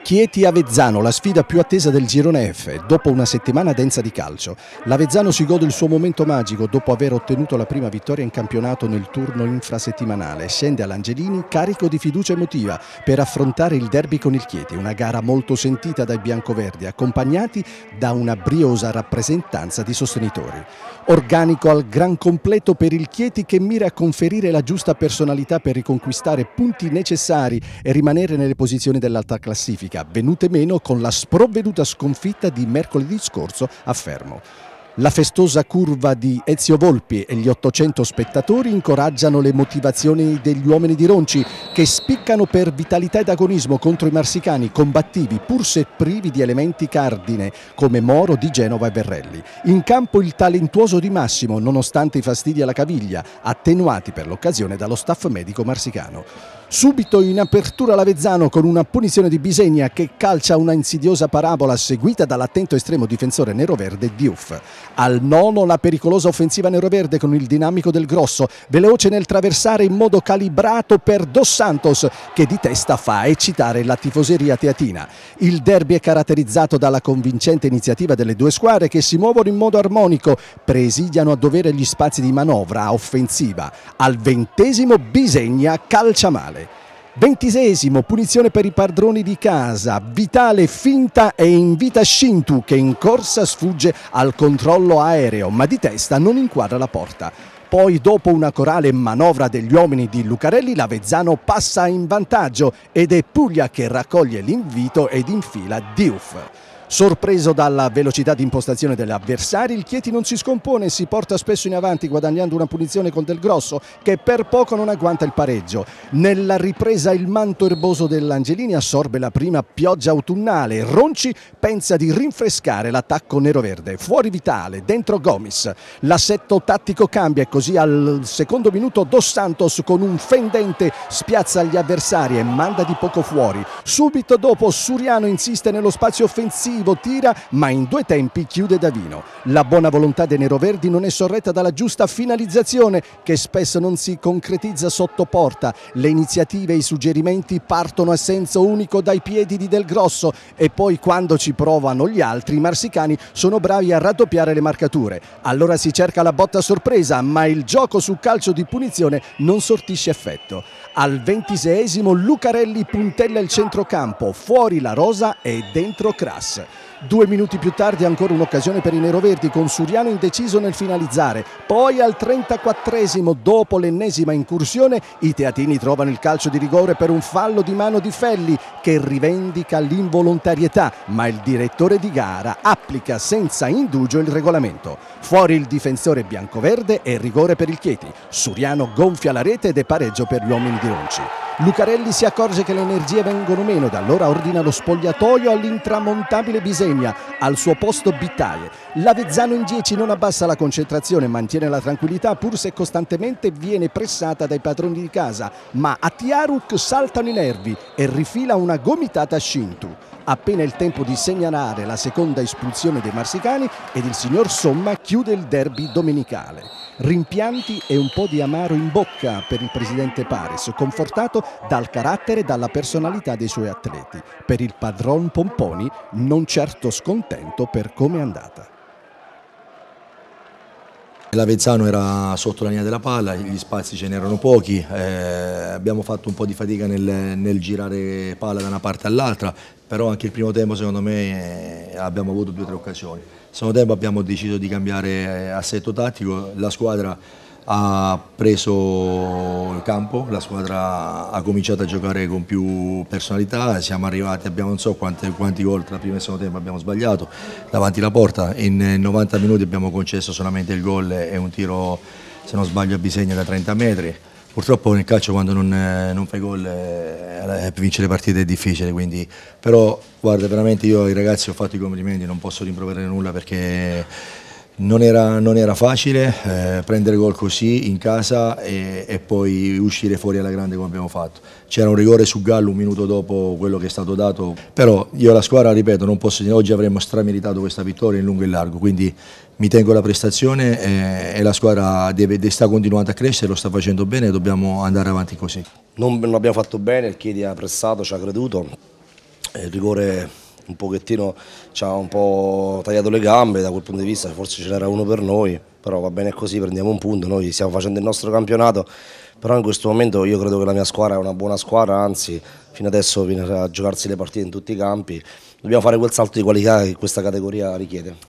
Chieti-Avezzano, la sfida più attesa del girone F. Dopo una settimana densa di calcio, l'Avezzano si gode il suo momento magico dopo aver ottenuto la prima vittoria in campionato nel turno infrasettimanale. Scende all'Angelini carico di fiducia emotiva per affrontare il derby con il Chieti, una gara molto sentita dai biancoverdi, accompagnati da una briosa rappresentanza di sostenitori. Organico al gran completo per il Chieti, che mira a conferire la giusta personalità per riconquistare punti necessari e rimanere nelle posizioni dell'alta classifica, venute meno con la sprovveduta sconfitta di mercoledì scorso a Fermo. La festosa curva di Ezio Volpi e gli 800 spettatori incoraggiano le motivazioni degli uomini di Ronci, che spiccano per vitalità ed agonismo contro i marsicani combattivi pur se privi di elementi cardine come Moro, Di Genova e Verrelli. In campo il talentuoso Di Massimo, nonostante i fastidi alla caviglia, attenuati per l'occasione dallo staff medico marsicano. Subito in apertura l'Avezzano con una punizione di Bisegna, che calcia una insidiosa parabola seguita dall'attento estremo difensore neroverde Diouf. Al nono la pericolosa offensiva neroverde con il dinamico Del Grosso, veloce nel traversare in modo calibrato per Dos Santos, che di testa fa eccitare la tifoseria teatina. Il derby è caratterizzato dalla convincente iniziativa delle due squadre, che si muovono in modo armonico, presidiano a dovere gli spazi di manovra offensiva. Al 20° Bisegna calcia male. 26° punizione per i padroni di casa, Vitale finta e invita Scintu, che in corsa sfugge al controllo aereo ma di testa non inquadra la porta. Poi, dopo una corale manovra degli uomini di Lucarelli, l'Avezzano passa in vantaggio ed è Puglia che raccoglie l'invito ed infila Diouf. Sorpreso dalla velocità di impostazione degli avversari, il Chieti non si scompone e si porta spesso in avanti, guadagnando una punizione con Del Grosso, che per poco non agguanta il pareggio. Nella ripresa il manto erboso dell'Angelini assorbe la prima pioggia autunnale. Ronci pensa di rinfrescare l'attacco neroverde. Fuori Vitale, dentro Gomis. L'assetto tattico cambia e così al secondo minuto Dos Santos con un fendente spiazza gli avversari e manda di poco fuori. Subito dopo Suriano insiste nello spazio offensivo, tira ma in due tempi chiude Davino. La buona volontà dei neroverdi non è sorretta dalla giusta finalizzazione, che spesso non si concretizza sotto porta. Le iniziative e i suggerimenti partono a senso unico dai piedi di Del Grosso e poi, quando ci provano gli altri, i marsicani sono bravi a raddoppiare le marcature. Allora si cerca la botta sorpresa, ma il gioco su calcio di punizione non sortisce effetto. Al 26° Lucarelli puntella il centrocampo, fuori La Rosa e dentro Crass. 2 minuti più tardi ancora un'occasione per i neroverdi, con Suriano indeciso nel finalizzare. Poi al 34°, dopo l'ennesima incursione, i teatini trovano il calcio di rigore per un fallo di mano di Felli, che rivendica l'involontarietà, ma il direttore di gara applica senza indugio il regolamento. Fuori il difensore biancoverde e rigore per il Chieti. Suriano gonfia la rete ed è pareggio per gli uomini di Ronci. Lucarelli si accorge che le energie vengono meno ed allora ordina lo spogliatoio all'intramontabile Bisegna, al suo posto Bittaie. L'Avezzano in 10 non abbassa la concentrazione, mantiene la tranquillità pur se costantemente viene pressata dai padroni di casa, ma a Tiaruk saltano i nervi e rifila una gomitata a Scintu. Appena il tempo di segnalare la seconda espulsione dei marsicani ed il signor Somma chiude il derby domenicale. Rimpianti e un po' di amaro in bocca per il presidente Pares, confortato dal carattere e dalla personalità dei suoi atleti. Per il padron Pomponi non certo scontento per come è andata. L'Avezzano era sotto la linea della palla, gli spazi ce n'erano pochi, abbiamo fatto un po' di fatica nel girare palla da una parte all'altra, però anche il primo tempo secondo me abbiamo avuto 2 o 3 occasioni. Nel secondo tempo abbiamo deciso di cambiare assetto tattico, la squadra ha preso il campo, la squadra ha cominciato a giocare con più personalità, siamo arrivati, abbiamo non so quanti gol tra primo e secondo tempo abbiamo sbagliato davanti alla porta, in 90 minuti abbiamo concesso solamente il gol e un tiro, se non sbaglio, a Bisegna da 30 metri. Purtroppo nel calcio quando non fai gol vincere le partite è difficile, quindi, però guarda, veramente io ai ragazzi ho fatto i complimenti, non posso rimproverare nulla perché non era facile prendere gol così in casa e poi uscire fuori alla grande come abbiamo fatto. C'era un rigore su Gallo un minuto dopo quello che è stato dato, però io la squadra, ripeto, non posso dire, oggi avremmo strameritato questa vittoria in lungo e in largo, quindi mi tengo la prestazione e la squadra sta continuando a crescere, lo sta facendo bene e dobbiamo andare avanti così. Non abbiamo fatto bene, il Chieti ha pressato, ci ha creduto. il rigore un pochettino ci ha un po' tagliato le gambe, da quel punto di vista forse ce n'era uno per noi, però va bene così, prendiamo un punto, noi stiamo facendo il nostro campionato, però in questo momento io credo che la mia squadra è una buona squadra, anzi fino adesso viene a giocarsi le partite in tutti i campi, dobbiamo fare quel salto di qualità che questa categoria richiede.